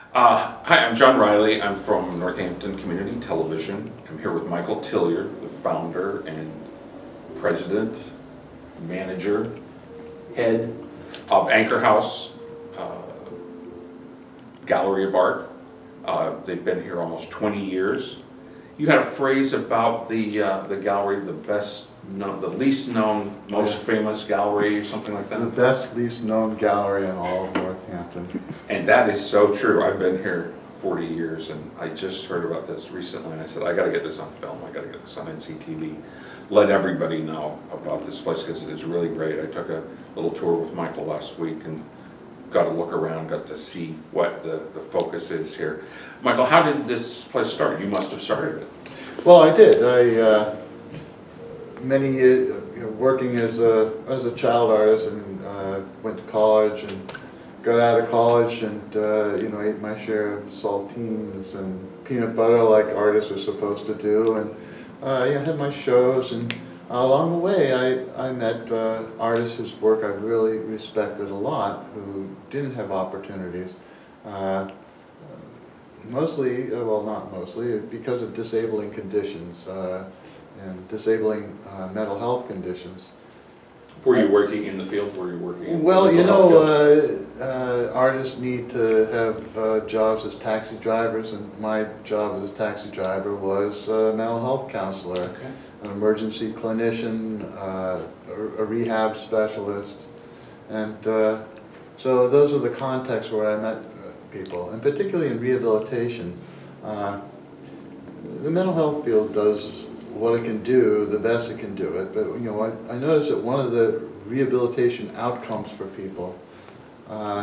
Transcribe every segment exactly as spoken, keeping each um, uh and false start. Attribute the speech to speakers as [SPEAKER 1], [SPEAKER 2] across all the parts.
[SPEAKER 1] Uh, hi, I'm John Riley. I'm from Northampton Community Television. I'm here with Michael Tillyer, the founder and president, manager, head of Anchor House uh, Gallery of Art. Uh, they've been here almost twenty years. You had a phrase about the uh, the gallery, the best, known, the least known, most famous gallery, or something like that.
[SPEAKER 2] The best, least known gallery in all of Northampton.
[SPEAKER 1] And that is so true. I've been here forty years, and I just heard about this recently, and I said, I got to get this on film. I got to get this on N C T V. Let everybody know about this place because it is really great. I took a little tour with Michael last week and got to look around, got to see what the, the focus is here. Michael, how did this place start? You must have started it.
[SPEAKER 2] Well, I did. I uh, many years you know, working as a as a child artist, and uh, went to college and got out of college, and uh, you know ate my share of saltines and peanut butter like artists are supposed to do, and uh, yeah, had my shows, and uh, along the way I I met uh, artists whose work I really respected a lot, who didn't have opportunities. Uh, Mostly, uh, well not mostly, because of disabling conditions uh, and disabling uh, mental health conditions.
[SPEAKER 1] Were you working in the field? Were you working in
[SPEAKER 2] Well, you
[SPEAKER 1] know,
[SPEAKER 2] uh, uh, artists need to have uh, jobs as taxi drivers, and my job as a taxi driver was a mental health counselor, okay. An emergency clinician, uh, a, a rehab specialist, and uh, so those are the contexts where I met people, and particularly in rehabilitation. Uh, the mental health field does what it can do, the best it can do it, but you know, I, I noticed that one of the rehabilitation outcomes for people uh,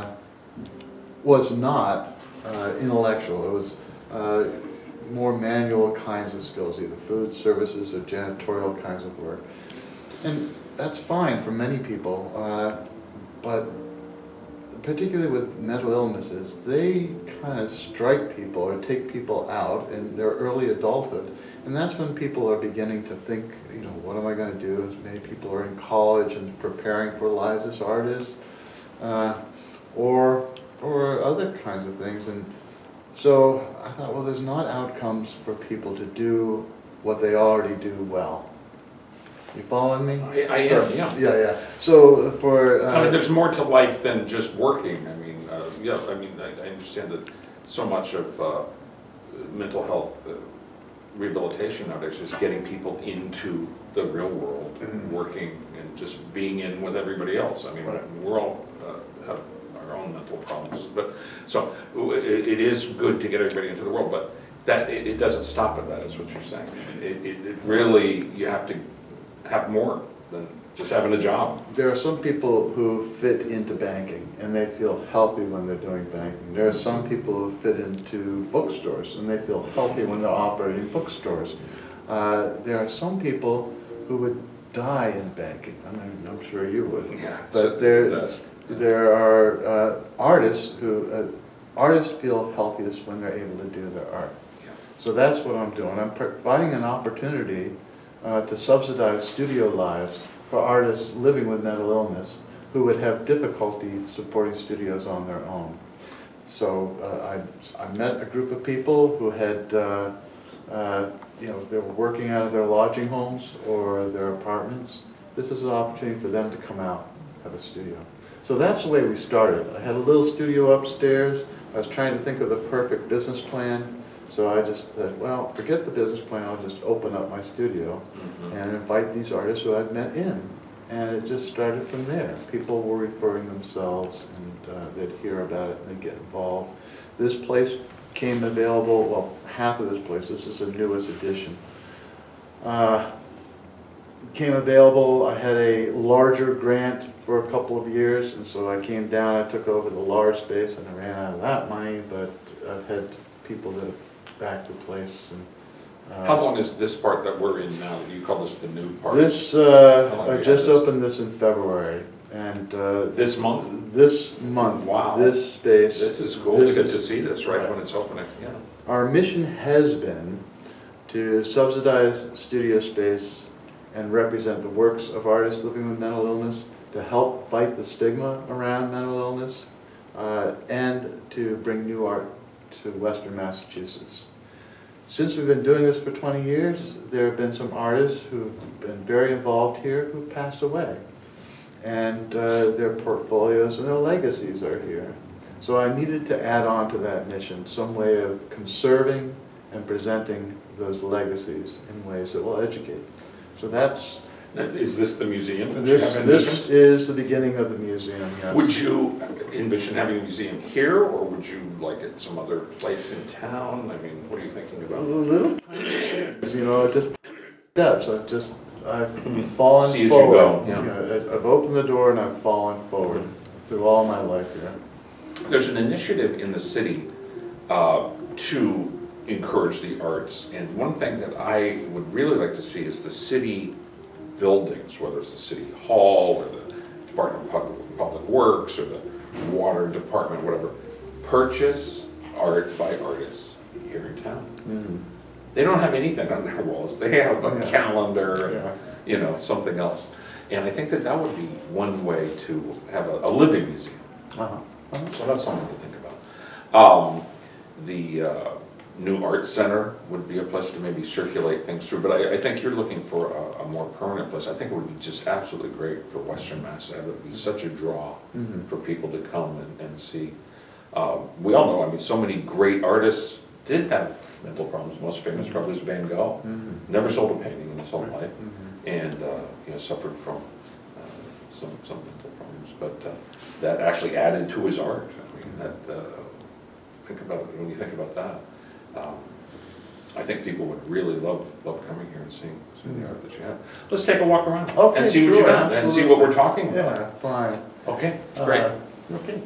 [SPEAKER 2] was not uh, intellectual. It was uh, more manual kinds of skills, either food services or janitorial kinds of work. And that's fine for many people, uh, but particularly with mental illnesses, they kind of strike people or take people out in their early adulthood. And that's when people are beginning to think, you know, what am I going to do? As many people are in college and preparing for lives as artists, uh, or, or other kinds of things. And so I thought, well, there's not outcomes for people to do what they already do well. You following me?
[SPEAKER 1] I, I
[SPEAKER 2] so,
[SPEAKER 1] am, yeah.
[SPEAKER 2] Yeah, yeah. So for... Uh,
[SPEAKER 1] I mean, there's more to life than just working. I mean, uh, yeah, I mean, I, I understand that so much of uh, mental health uh, rehabilitation nowadays is getting people into the real world, and mm-hmm. working and just being in with everybody else. I mean, right. we're all uh, have our own mental problems. But so it, it is good to get everybody into the world, but that it, it doesn't stop at that, is what you're saying. It, it, it really, you have to have more than just having a job.
[SPEAKER 2] There are some people who fit into banking and they feel healthy when they're doing banking. There are some people who fit into bookstores and they feel healthy when they're operating bookstores. Uh, there are some people who would die in banking. I mean, I'm sure you would.
[SPEAKER 1] Yeah,
[SPEAKER 2] but there, there are uh, artists who, uh, artists feel healthiest when they're able to do their art. Yeah. So that's what I'm doing. I'm providing an opportunity Uh, to subsidize studio lives for artists living with mental illness who would have difficulty supporting studios on their own. So uh, I, I met a group of people who had, uh, uh, you know, they were working out of their lodging homes or their apartments. This is an opportunity for them to come out, have a studio. So that's the way we started. I had a little studio upstairs. I was trying to think of the perfect business plan. So I just said, well, forget the business plan, I'll just open up my studio mm-hmm. and invite these artists who I'd met in. And it just started from there. People were referring themselves, and uh, they'd hear about it and they'd get involved. This place came available, well, half of this place, this is the newest edition, uh, came available. I had a larger grant for a couple of years, and so I came down, I took over the large space, and I ran out of that money, but I've had people that have back to place. And, uh,
[SPEAKER 1] how long is this part that we're in now? You call this the new part?
[SPEAKER 2] This, uh, I just this? opened this in February. And uh,
[SPEAKER 1] this month?
[SPEAKER 2] This month.
[SPEAKER 1] Wow.
[SPEAKER 2] This space.
[SPEAKER 1] This is cool this to get is, to see this right, right when it's opening. Yeah.
[SPEAKER 2] Our mission has been to subsidize studio space and represent the works of artists living with mental illness, to help fight the stigma around mental illness, uh, and to bring new art to Western Massachusetts. Since we've been doing this for twenty years, there have been some artists who've been very involved here who passed away. And uh, their portfolios and their legacies are here. So I needed to add on to that mission some way of conserving and presenting those legacies in ways that will educate. So that's...
[SPEAKER 1] Is this the museum that
[SPEAKER 2] This,
[SPEAKER 1] you have
[SPEAKER 2] this
[SPEAKER 1] envisioned?
[SPEAKER 2] is the beginning of the museum, yes.
[SPEAKER 1] Would you envision having a museum here, or would you like it some other place in town? I mean, what are you thinking
[SPEAKER 2] A
[SPEAKER 1] about?
[SPEAKER 2] little, you know, just steps. I've just, I've fallen
[SPEAKER 1] See as you
[SPEAKER 2] forward.
[SPEAKER 1] go, yeah.
[SPEAKER 2] You know, I've opened the door and I've fallen forward through all my life here.
[SPEAKER 1] There's an initiative in the city uh, to encourage the arts, and one thing that I would really like to see is the city buildings, whether it's the city hall or the Department of Public, Public Works or the water department, whatever, purchase art by artists here in town.
[SPEAKER 2] Mm-hmm.
[SPEAKER 1] They don't have anything on their walls. They have a
[SPEAKER 2] Yeah.
[SPEAKER 1] calendar,
[SPEAKER 2] Yeah.
[SPEAKER 1] you know, something else. And I think that that would be one way to have a, a living museum.
[SPEAKER 2] Uh-huh. Uh-huh.
[SPEAKER 1] So that's something to think about. Um, the uh, new art center would be a place to maybe circulate things through, but I, I think you're looking for a, a more permanent place. I think it would be just absolutely great for Western Mass. It would be such a draw
[SPEAKER 2] Mm-hmm.
[SPEAKER 1] for people to come and, and see. Uh, we all know, I mean, so many great artists did have mental problems. Most famous probably is Van Gogh.
[SPEAKER 2] Mm-hmm.
[SPEAKER 1] Never sold a painting in his whole life,
[SPEAKER 2] Mm-hmm.
[SPEAKER 1] and uh, you know, suffered from uh, some some mental problems. But uh, that actually added to his art. I mean, that uh, think about it, when you think about that. Um, I think people would really love love coming here and seeing, seeing the art that you have. Let's take a walk around
[SPEAKER 2] Okay,
[SPEAKER 1] and see what you
[SPEAKER 2] sure,
[SPEAKER 1] have and see what we're talking about.
[SPEAKER 2] Yeah, fine.
[SPEAKER 1] Okay, great.
[SPEAKER 2] Uh, okay.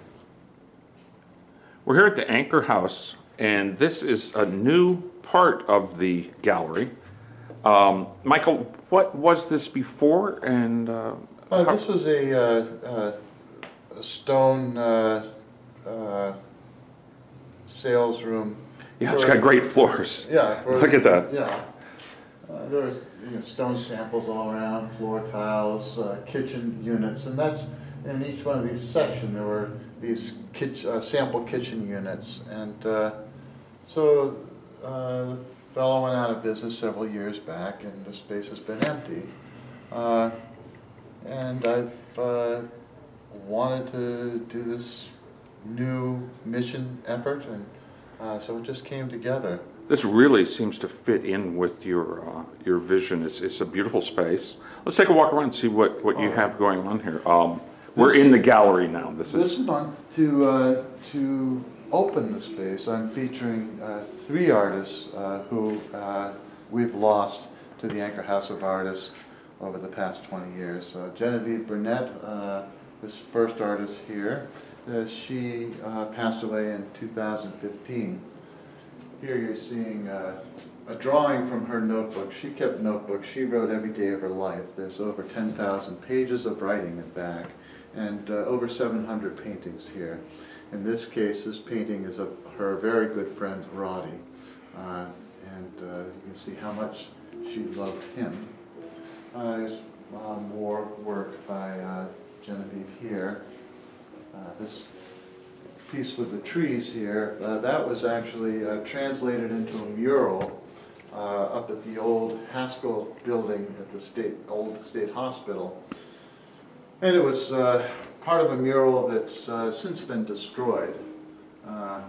[SPEAKER 1] We're here at the Anchor House, and this is a new part of the gallery. Um, Michael, what was this before? And uh,
[SPEAKER 2] Uh,
[SPEAKER 1] how-
[SPEAKER 2] this was a, uh, uh, a stone uh, uh, sales room.
[SPEAKER 1] yeah, it's
[SPEAKER 2] for-
[SPEAKER 1] got great floors.
[SPEAKER 2] Yeah. for-
[SPEAKER 1] Look at that.
[SPEAKER 2] Yeah. Uh, There's, you know, stone samples all around, floor tiles, uh, kitchen units, and that's, in each one of these sections, there were these kitch, uh, sample kitchen units. And uh, so uh, the fellow went out of business several years back, and the space has been empty. Uh, and I've uh, wanted to do this new mission effort, and uh, so it just came together.
[SPEAKER 1] This really seems to fit in with your uh, your vision. It's, it's a beautiful space. Let's take a walk around and see what, what you have going on here. Um, we're
[SPEAKER 2] This-
[SPEAKER 1] in the gallery now. This
[SPEAKER 2] This
[SPEAKER 1] is
[SPEAKER 2] month, to uh, to open the space, I'm featuring uh, three artists uh, who uh, we've lost to the Anchor House of Artists over the past twenty years. Uh, Genevieve Burnett, uh, this first artist here, uh, she uh, passed away in two thousand fifteen. Here you're seeing uh, a drawing from her notebook. She kept notebooks. She wrote every day of her life. There's over ten thousand pages of writing in back, and uh, over seven hundred paintings here. In this case, this painting is of her very good friend, Roddy. Uh, and uh, you can see how much she loved him. Uh, there's uh, more work by uh, Genevieve here. Uh, this piece with the trees here, uh, that was actually uh, translated into a mural uh, up at the old Haskell building at the state, old state hospital. And it was uh, part of a mural that's uh, since been destroyed. Uh,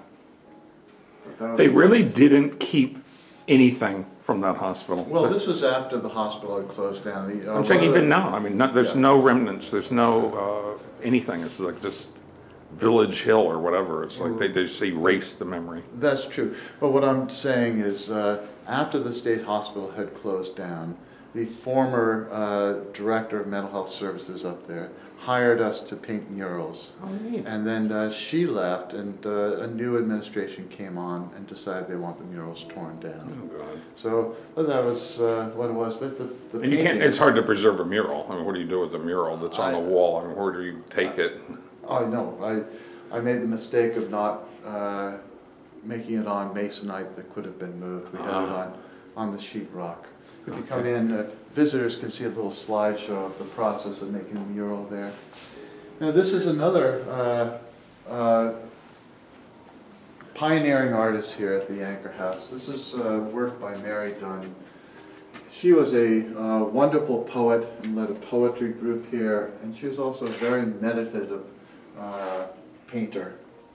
[SPEAKER 2] but that was-
[SPEAKER 1] they really didn't keep anything from that hospital.
[SPEAKER 2] Well, this was after the hospital had closed down. The, uh,
[SPEAKER 1] I'm saying
[SPEAKER 2] one of
[SPEAKER 1] even
[SPEAKER 2] the-
[SPEAKER 1] now. I mean, no, there's
[SPEAKER 2] Yeah.
[SPEAKER 1] no remnants. There's no uh, anything. It's like just Village Hill or whatever. It's like they, they just erase the memory.
[SPEAKER 2] That's true. But what I'm saying is, uh, after the state hospital had closed down, the former uh, director of mental health services up there hired us to paint murals.
[SPEAKER 1] Oh, neat.
[SPEAKER 2] And then uh, she left, and uh, a new administration came on and decided they want the murals torn
[SPEAKER 1] Oh,
[SPEAKER 2] down.
[SPEAKER 1] God.
[SPEAKER 2] So well, that was uh, what it was. But the, the
[SPEAKER 1] And you can't, it's
[SPEAKER 2] paintings-
[SPEAKER 1] hard to preserve a mural. I mean, what do you do with a mural that's on
[SPEAKER 2] I-
[SPEAKER 1] the wall? I mean, where do you take it?
[SPEAKER 2] I know. I, I made the mistake of not uh, making it on masonite that could have been moved. We had it
[SPEAKER 1] Ah.
[SPEAKER 2] on, on the sheetrock. If you come in, uh, visitors can see a little slideshow of the process of making a mural there. Now this is another uh, uh, pioneering artist here at the Anchor House. This is uh, work by Mary Dunn. She was a uh, wonderful poet and led a poetry group here, and she was also a very meditative uh, painter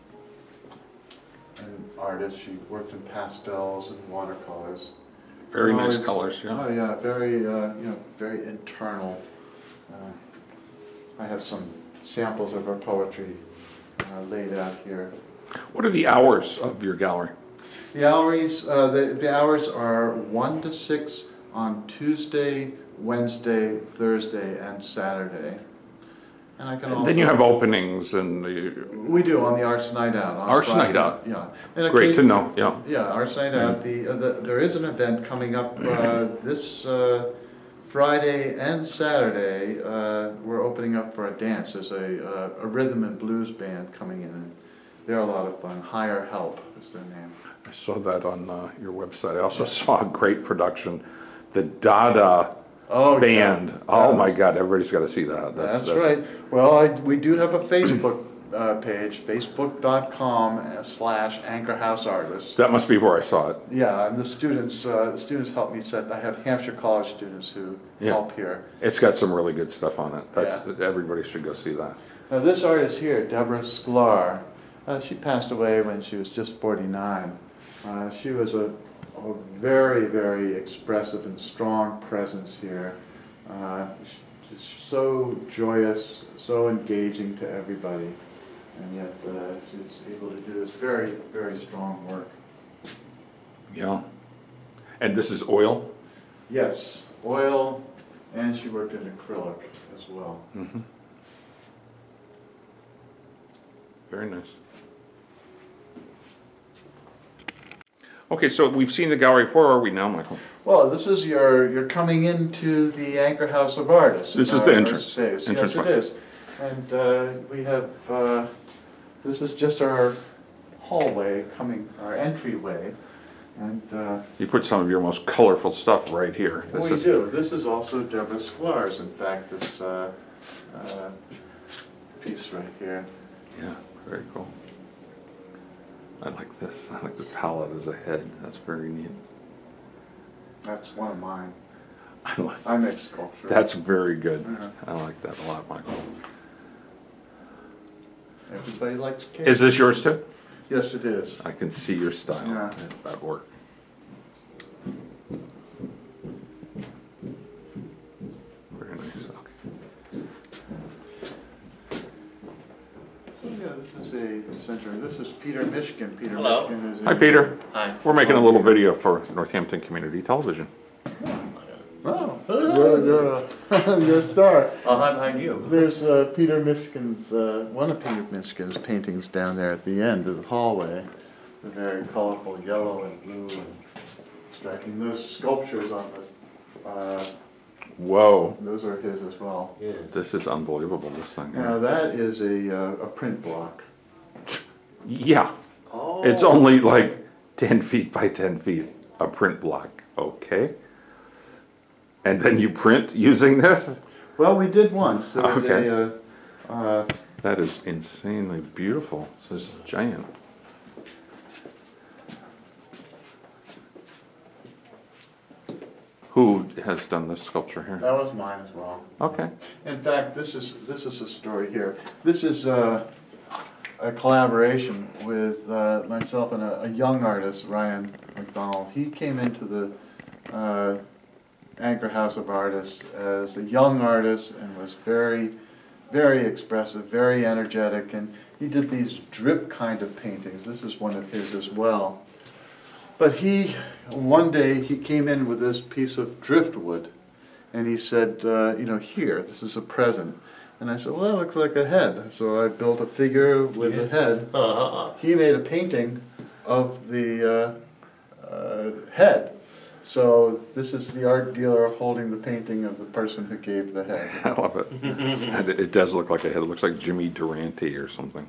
[SPEAKER 2] and artist. She worked in pastels and watercolors.
[SPEAKER 1] Very
[SPEAKER 2] And
[SPEAKER 1] nice
[SPEAKER 2] always-
[SPEAKER 1] colors, yeah.
[SPEAKER 2] Oh yeah, very uh, you know, very internal. Uh, I have some samples of her poetry uh, laid out here.
[SPEAKER 1] What are the hours of your gallery?
[SPEAKER 2] The hours, uh, the, the hours are one to six on Tuesday, Wednesday, Thursday, and Saturday. And I can also...
[SPEAKER 1] Then you have openings and the,
[SPEAKER 2] We do, on the Arts Night Out. on
[SPEAKER 1] Arts
[SPEAKER 2] Friday.
[SPEAKER 1] Night Out.
[SPEAKER 2] Yeah. And
[SPEAKER 1] great to
[SPEAKER 2] occasion-
[SPEAKER 1] know, yeah.
[SPEAKER 2] Yeah, Arts Night Out. The, uh, the, there is an event coming up uh, this uh, Friday and Saturday. Uh, we're opening up for a dance. There's a, uh, a rhythm and blues band coming in, and they're a lot of fun. Higher Help is their name.
[SPEAKER 1] I saw that on uh, your website. I also saw a great production, the Dada
[SPEAKER 2] Oh,
[SPEAKER 1] Band.
[SPEAKER 2] yeah.
[SPEAKER 1] Oh
[SPEAKER 2] That
[SPEAKER 1] my
[SPEAKER 2] was-
[SPEAKER 1] God, everybody's got to see that.
[SPEAKER 2] That's, right. Well, I, we do have a Facebook uh, page, facebook dot com slash Anchor House Artists.
[SPEAKER 1] That must be where I saw it.
[SPEAKER 2] Yeah, and the students, uh, the students help me set. I have Hampshire College students who
[SPEAKER 1] Yeah.
[SPEAKER 2] help here.
[SPEAKER 1] It's got some really good stuff on it. That's, everybody should go see that.
[SPEAKER 2] Now, this artist here, Deborah Sklar, uh, she passed away when she was just forty-nine. Uh, she was a, a very, very expressive and strong presence here. Uh, she's so joyous, so engaging to everybody, and yet uh, she's able to do this very, very strong work.
[SPEAKER 1] Yeah. And this is oil?
[SPEAKER 2] Yes, oil, and she worked in acrylic as well.
[SPEAKER 1] Mm-hmm. Very nice. Okay, so we've seen the gallery. Where are we now, Michael?
[SPEAKER 2] Well, this is your, you're coming into the Anchor House of Artists.
[SPEAKER 1] This
[SPEAKER 2] in
[SPEAKER 1] is
[SPEAKER 2] our-
[SPEAKER 1] the
[SPEAKER 2] our
[SPEAKER 1] entrance.
[SPEAKER 2] space.
[SPEAKER 1] Entrance
[SPEAKER 2] Yes,
[SPEAKER 1] way.
[SPEAKER 2] it is. And uh, we have, uh, this is just our hallway coming, our entryway. And uh,
[SPEAKER 1] You put some of your most colorful stuff right here. This
[SPEAKER 2] we
[SPEAKER 1] is-
[SPEAKER 2] do. This is also Deborah Sklar's, in fact, this uh, uh, piece right here.
[SPEAKER 1] Yeah, very cool. I like this. I like the palette as a head. That's very neat.
[SPEAKER 2] That's one of mine.
[SPEAKER 1] I like.
[SPEAKER 2] I make sculpture.
[SPEAKER 1] That's very good.
[SPEAKER 2] Uh-huh.
[SPEAKER 1] I like that a lot, Michael.
[SPEAKER 2] Everybody likes cake.
[SPEAKER 1] Is this yours too?
[SPEAKER 2] Yes, it is.
[SPEAKER 1] I can see your style
[SPEAKER 2] Yeah.
[SPEAKER 1] at that work. Very nice. Okay.
[SPEAKER 2] So, yeah, this is a center. This is Peter Mishkin. Peter
[SPEAKER 3] Hello.
[SPEAKER 2] Mishkin is a...
[SPEAKER 1] Hi, Peter.
[SPEAKER 3] Hi.
[SPEAKER 1] We're making a little video for Northampton Community Television.
[SPEAKER 2] Oh, you're, you're, a, you're a star.
[SPEAKER 3] I'll hide behind you.
[SPEAKER 2] There's uh, Peter Mishkin's, uh, one of Peter Mishkin's paintings down there at the end of the hallway. The very colorful yellow and blue and striking. Those sculptures on the, uh,
[SPEAKER 1] Whoa.
[SPEAKER 2] those are his as well.
[SPEAKER 3] Yeah.
[SPEAKER 1] This is unbelievable, this thing.
[SPEAKER 2] Now that is a, uh, a print block.
[SPEAKER 1] Yeah.
[SPEAKER 3] Oh.
[SPEAKER 1] It's only like ten feet by ten feet, a print block. Okay. And then you print using this?
[SPEAKER 2] Well, we did once. There was
[SPEAKER 1] Okay.
[SPEAKER 2] a, uh, uh,
[SPEAKER 1] That is insanely beautiful. This is giant. Who has done this sculpture here?
[SPEAKER 2] that was mine as well.
[SPEAKER 1] Okay.
[SPEAKER 2] In fact, this is this is a story here. This is uh, a collaboration with uh, myself and a, a young artist, Ryan McDonald. He came into the uh, Anchor House of Artists as a young artist and was very, very expressive, very energetic, and he did these drip kind of paintings. This is one of his as well. But he, one day, he came in with this piece of driftwood, and he said, uh, you know, here, this is a present. And I said, well, that looks like a head. So I built a figure with a head.
[SPEAKER 3] Uh-huh.
[SPEAKER 2] He made a painting of the uh, uh, head. So this is the art dealer holding the painting of the person who gave the head.
[SPEAKER 1] I love it. And it it does look like a head. It looks like Jimmy Durante or something.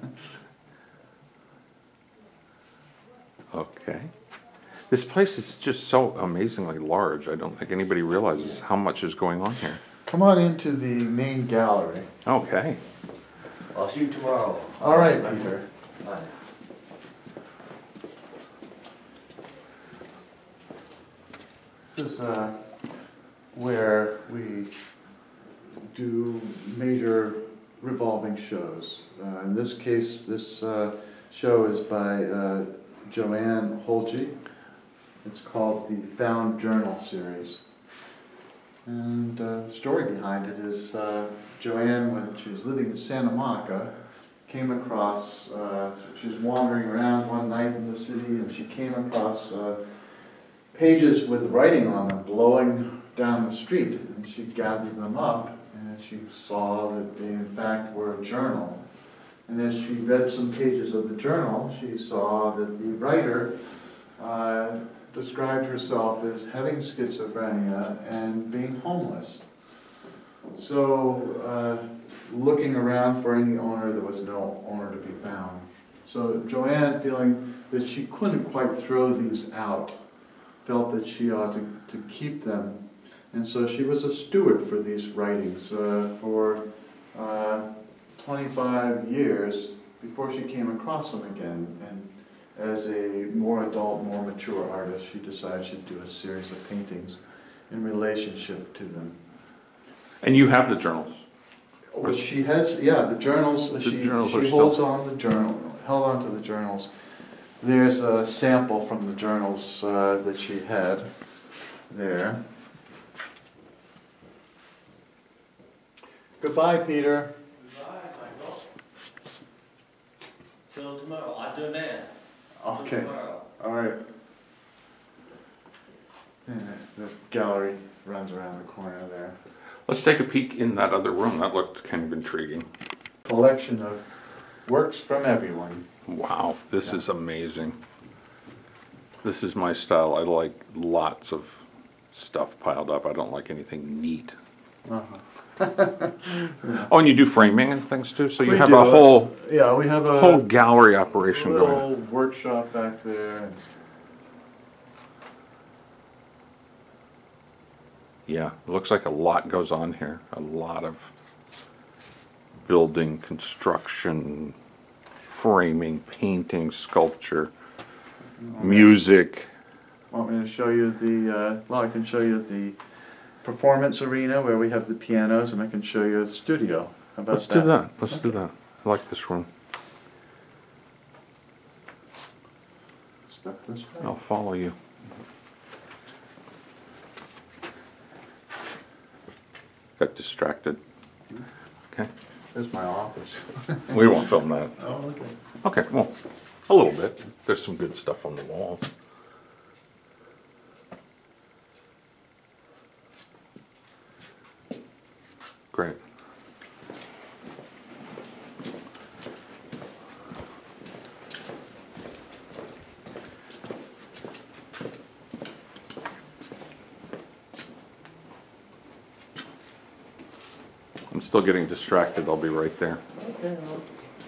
[SPEAKER 1] Okay. This place is just so amazingly large. I don't think anybody realizes how much is going on here.
[SPEAKER 2] Come on into the main gallery.
[SPEAKER 1] Okay.
[SPEAKER 3] I'll see you tomorrow.
[SPEAKER 2] All right, Peter.
[SPEAKER 3] Bye.
[SPEAKER 2] This is uh, where we do major revolving shows. Uh, in this case, this uh, show is by uh, Joanne Holge. It's called the Found Journal series. And uh, the story behind it is uh, Joanne, when she was living in Santa Monica, came across, uh, she was wandering around one night in the city and she came across uh, pages with writing on them blowing down the street. And she gathered them up and she saw that they in fact were a journal. And as she read some pages of the journal, she saw that the writer uh, described herself as having schizophrenia and being homeless. So, uh, looking around for any owner, there was no owner to be found. So Joanne, feeling that she couldn't quite throw these out, felt that she ought to, to keep them. And so she was a steward for these writings uh, for uh, twenty-five years before she came across them again. And as a more adult, more mature artist, she decided she'd do a series of paintings in relationship to them.
[SPEAKER 1] And you have the journals?
[SPEAKER 2] Well, she has, yeah, the journals,
[SPEAKER 1] The
[SPEAKER 2] she,
[SPEAKER 1] journals are
[SPEAKER 2] she holds
[SPEAKER 1] still-
[SPEAKER 2] on the journal, held on to the journals. There's a sample from the journals uh, that she had there. Goodbye, Peter.
[SPEAKER 3] Goodbye, Michael. Till tomorrow. I do now.
[SPEAKER 2] Okay,
[SPEAKER 3] Till tomorrow.
[SPEAKER 2] all right. Yeah, the gallery runs around the corner there.
[SPEAKER 1] Let's take a peek in that other room. That looked kind of intriguing.
[SPEAKER 2] Collection of works from everyone.
[SPEAKER 1] Wow, this
[SPEAKER 2] Yeah.
[SPEAKER 1] is amazing. This is my style. I like lots of stuff piled up. I don't like anything neat.
[SPEAKER 2] Uh-huh.
[SPEAKER 1] Oh, and you do framing and things too? So you
[SPEAKER 2] We
[SPEAKER 1] have
[SPEAKER 2] do.
[SPEAKER 1] a whole
[SPEAKER 2] Yeah, we have a
[SPEAKER 1] whole gallery operation
[SPEAKER 2] little
[SPEAKER 1] going.
[SPEAKER 2] workshop back there.
[SPEAKER 1] Yeah, it looks like a lot goes on here. A lot of building, construction, framing, painting, sculpture, music.
[SPEAKER 2] Want me to show you the, uh, well, I can show you the performance arena where we have the pianos, and I can show you the studio. How about
[SPEAKER 1] Let's
[SPEAKER 2] that?
[SPEAKER 1] do that. Let's do that. I like this room.
[SPEAKER 2] Step this way.
[SPEAKER 1] I'll follow you. Got distracted. Okay.
[SPEAKER 2] There's my office.
[SPEAKER 1] We won't film that.
[SPEAKER 2] Oh, okay.
[SPEAKER 1] Okay, well, a little bit. There's some good stuff on the walls. Great. I'm still getting distracted. I'll be right there.
[SPEAKER 2] Okay. well.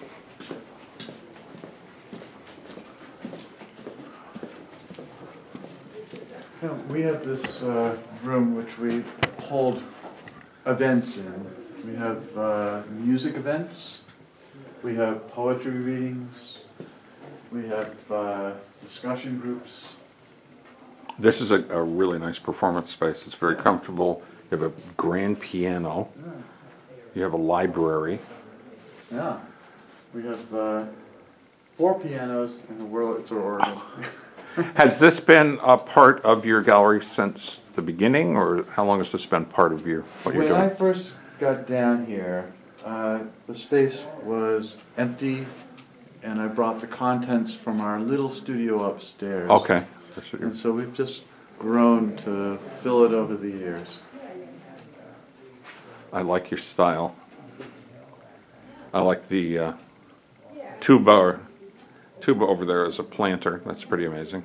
[SPEAKER 2] You know, we have this uh, room which we hold events in. We have uh, music events, we have poetry readings, we have uh, discussion groups.
[SPEAKER 1] This is a, a really nice performance space. It's very comfortable. You have a grand piano.
[SPEAKER 2] Yeah.
[SPEAKER 1] You have a library.
[SPEAKER 2] Yeah, we have uh, four pianos in the Wurlitzer organ.
[SPEAKER 1] Has this been a part of your gallery since the beginning, or how long has this been part of your what you're
[SPEAKER 2] When I
[SPEAKER 1] doing?
[SPEAKER 2] first got down here, uh, the space was empty, and I brought the contents from our little studio upstairs.
[SPEAKER 1] Okay. That's what you're-
[SPEAKER 2] And so we've just grown to fill it over the years.
[SPEAKER 1] I like your style. I like the uh, tuba, tuba over there as a planter. That's pretty amazing.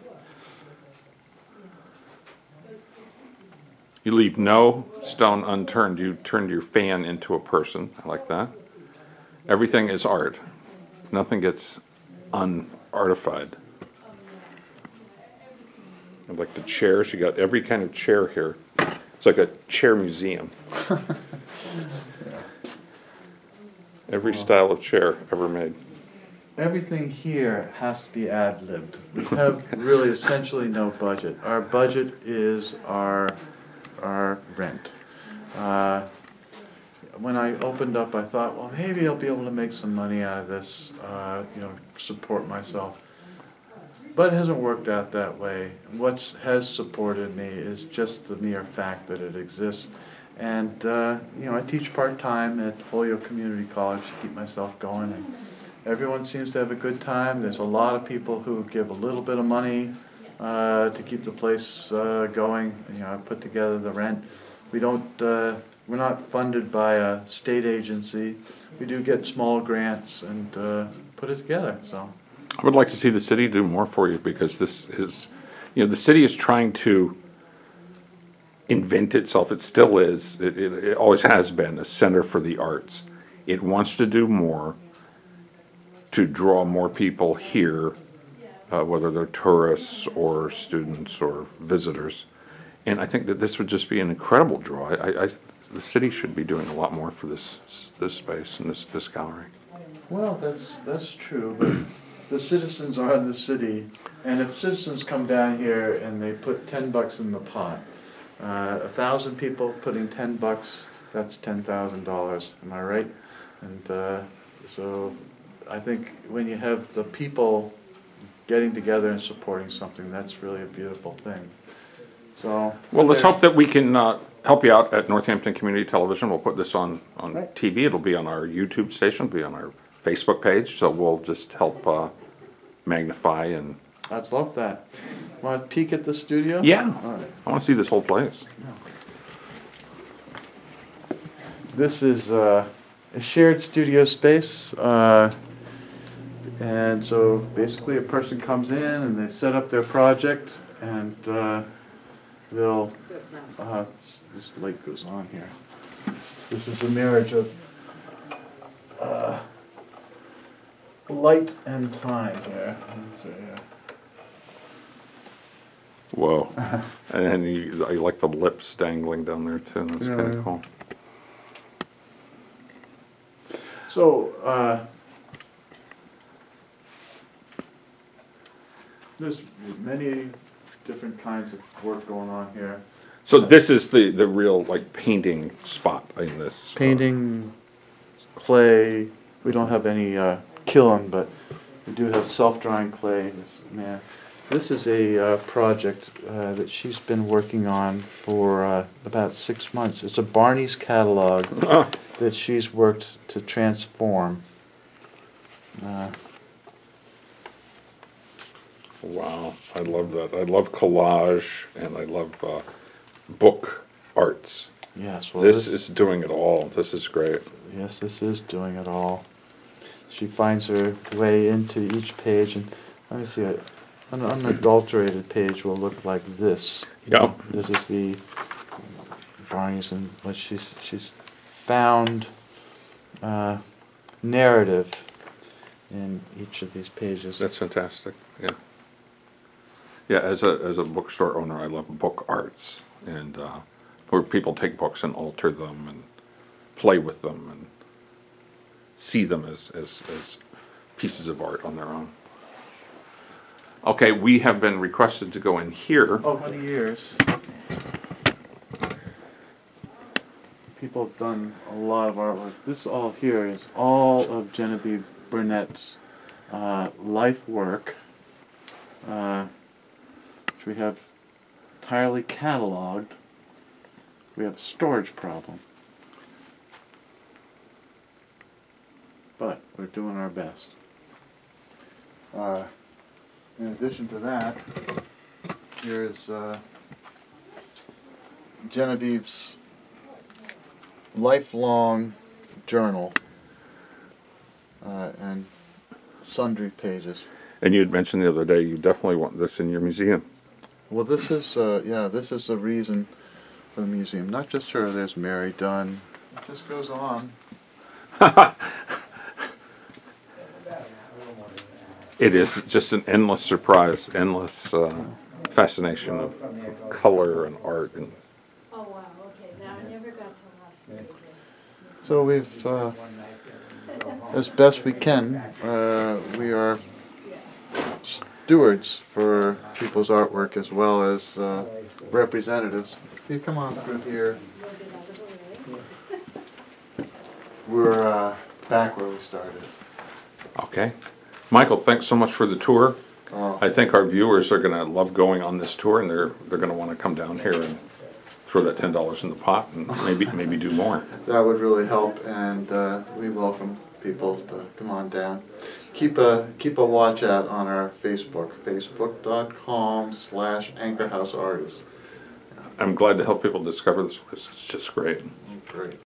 [SPEAKER 1] You leave no stone unturned. You turned your fan into a person. I like that. Everything is art. Nothing gets unartified. I like the chairs. You got every kind of chair here. It's like a chair museum. Every style of chair ever made.
[SPEAKER 2] everything here has to be ad-libbed. We have really essentially no budget. Our budget is our, our rent. Uh, when I opened up, I thought, well, maybe I'll be able to make some money out of this, uh, you know, support myself. But it hasn't worked out that way. What has supported me is just the mere fact that it exists. And, uh, you know, I teach part-time at Holyoke Community College to keep myself going. And everyone seems to have a good time. There's a lot of people who give a little bit of money uh, to keep the place uh, going. You know, I put together the rent. We don't, uh, we're not funded by a state agency. We do get small grants and uh, put it together, so.
[SPEAKER 1] I would like to see the city do more for you, because this is, you know, the city is trying to invent itself. It still is. It, it, it always has been a center for the arts. It wants to do more to draw more people here, uh, whether they're tourists or students or visitors. And I think that this would just be an incredible draw. I, I, the city should be doing a lot more for this this space and this this gallery.
[SPEAKER 2] Well, that's that's true, but the citizens are the city, and if citizens come down here and they put ten bucks in the pot, uh, a thousand people putting ten bucks, that's ten thousand dollars. Am I right? And uh, so, I think when you have the people getting together and supporting something, that's really a beautiful thing. So.
[SPEAKER 1] Well, let's hope that we can uh, help you out at Northampton Community Television. We'll put this on on
[SPEAKER 2] Right.
[SPEAKER 1] T V. It'll be on our YouTube station. It'll be on our Facebook page. So we'll just help uh, magnify and.
[SPEAKER 2] I'd love that. Want to peek at the studio?
[SPEAKER 1] Yeah,
[SPEAKER 2] All right.
[SPEAKER 1] I want to see this whole place.
[SPEAKER 2] This is uh, a shared studio space, uh, and so basically a person comes in and they set up their project, and uh, they'll, uh, this, this light goes on here. This is a marriage of uh, light and time here. So, yeah.
[SPEAKER 1] Whoa. And then you, I like the lips dangling down there too. That's
[SPEAKER 2] Yeah,
[SPEAKER 1] kind of
[SPEAKER 2] yeah.
[SPEAKER 1] cool.
[SPEAKER 2] So, uh, there's many different kinds of work going on here.
[SPEAKER 1] So this is the, the real like painting spot in this. uh,
[SPEAKER 2] Painting, clay, we don't have any uh, kiln, but we do have self-drying clay. This, man, this is a uh, project uh, that she's been working on for uh, about six months. It's a Barney's catalog that she's worked to transform. Uh,
[SPEAKER 1] Wow, I love that. I love collage and I love uh, book arts.
[SPEAKER 2] yes, well,
[SPEAKER 1] This
[SPEAKER 2] this
[SPEAKER 1] is doing it all. This is great.
[SPEAKER 2] Yes, this is doing it all. She finds her way into each page, and let me see, a- an unadulterated page will look like this.
[SPEAKER 1] Yep.
[SPEAKER 2] This is the Barney's, and what she's she's found uh, narrative in each of these pages.
[SPEAKER 1] That's fantastic. Yeah. Yeah, as a as a bookstore owner, I love book arts, and uh, where people take books and alter them and play with them and see them as, as, as pieces of art on their own. Okay, we have been requested to go in here.
[SPEAKER 2] Oh, many years. People have done a lot of artwork. This all here is all of Genevieve Burnett's uh, life work, uh, which we have entirely cataloged. We have a storage problem. But we're doing our best. Uh, in addition to that, here's uh, Genevieve's lifelong journal uh, and sundry pages.
[SPEAKER 1] And you had mentioned the other day you definitely want this in your museum.
[SPEAKER 2] Well, this is, uh, yeah, this is the reason for the museum. Not just her, there's Mary Dunn. It just goes on.
[SPEAKER 1] It is just an endless surprise, endless uh, fascination of, of color and art. And
[SPEAKER 4] Oh, wow, okay, now I never got to Las Vegas.
[SPEAKER 2] So we've uh, as best we can. Uh, we are stewards for people's artwork as well as uh, representatives. If you come on through here, we're uh, back where we started.
[SPEAKER 1] Okay. Michael, thanks so much for the tour.
[SPEAKER 2] Oh.
[SPEAKER 1] I think our viewers are going to love going on this tour, and they're they're going to want to come down here and throw that ten dollars in the pot and maybe maybe do more.
[SPEAKER 2] That would really help, and uh, we welcome people to come on down. Keep a keep a watch out on our Facebook, facebook dot com slash Anchor House Artists.
[SPEAKER 1] I'm glad to help people discover this place. It's just great.
[SPEAKER 2] Great.